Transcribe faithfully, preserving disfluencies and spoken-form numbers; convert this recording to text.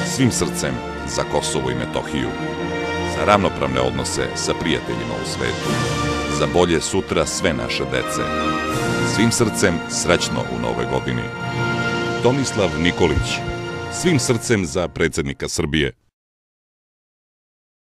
svim srcem za Kosovo i Metohiju, za ravnopravne odnose sa prijateljima u svetu, za bolje sutra sve naše dece. Svim srcem srećno u nove godini. Tomislav Nikolić, svim srcem za predsjednika Srbije.